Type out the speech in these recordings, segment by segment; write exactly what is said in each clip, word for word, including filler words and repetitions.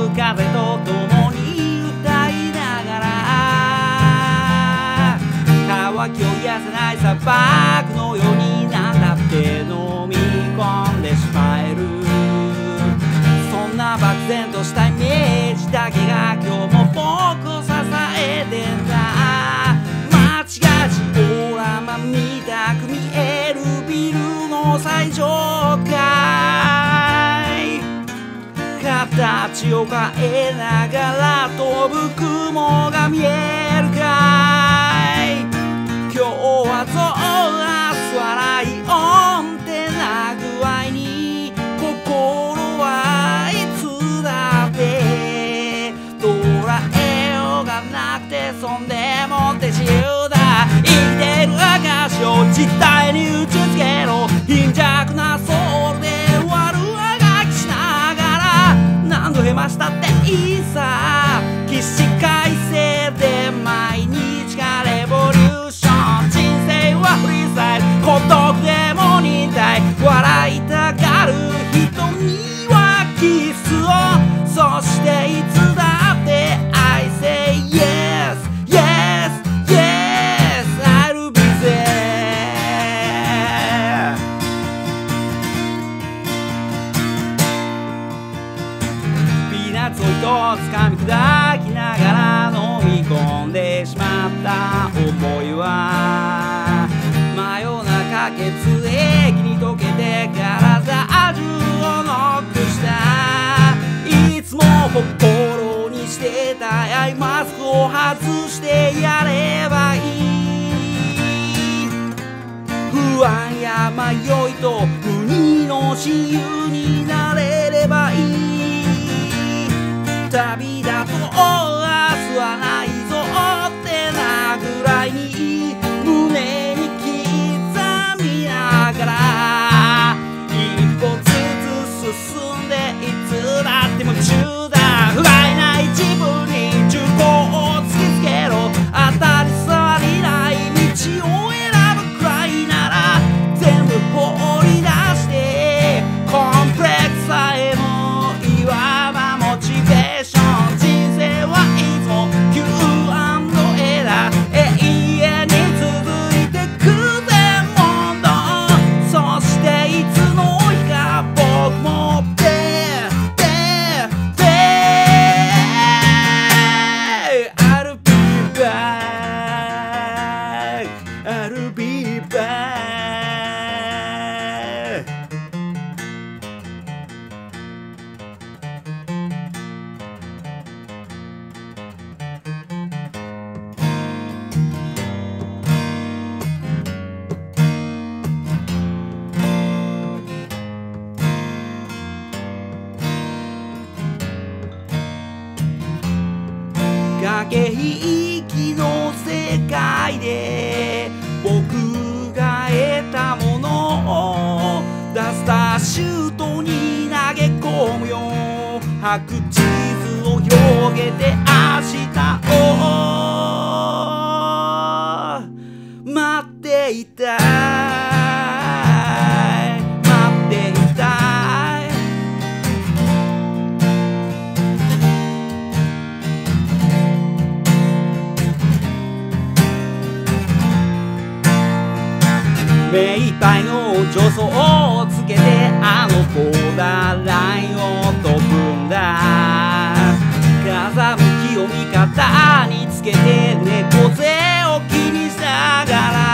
ぶ風と共に歌いながら渇きを癒せない砂漠のように何だって飲み込んでしまえる。そんな漠然としたイメージだけが今日も僕を支えてんだ。街がジオラマ見たく見えるビルの最上階、形を変えながら飛ぶ雲が見えるかい。今日はゾーラス笑い音程な具合に心はいつだって捉えようがなくてそんでもって自由だ。生きてる証を実体に打ち付けろ。貧弱なソウルで悪あがきしながら何度へましたっていいさ。起死回生で毎日がレボリューション。人生はフリースタイル、孤独でも忍耐。笑いたがる人にはキスを、そしていつだって I say yes yes yes I'll be there。 ピーナッツを一つ噛み砕きながら飲み込んでしまった思いは真夜中血液に溶けて体中をノックした。いつも心にしてたアイマスクを外してやればいい。不安や迷いと無二の親友になれればいい。旅だと明日はないぞってなぐらいに胸に刻みながら一歩ずつ進んでいつだって夢中だ。不甲斐ない自分に銃口を突きつけろ。当たり障りない道を選ぶくらいなら全部放り出してコンプレックスさえもいわばモチベーション。人生はいつも キューアンドエー だ。永遠に続いてく全問答。そしていつの日か僕もででで I'll be back I'll be back。駆け引きの世界で僕が得たものをダスターシュートに投げ込むよ。白地図を広げて明日を待っていたい待っていたい。目いっぱいの助走をつけてあのボーダーラインを飛ぶんだ。風向きを味方につけて猫背を気にしながら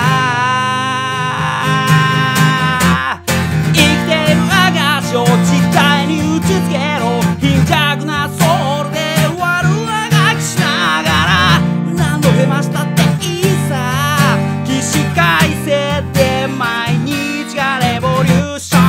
生きてる証を実体に打ち付けろ。貧弱なソウルで悪あがきしながら何度へましたっていいさ。起死回生で毎日がレボリューション。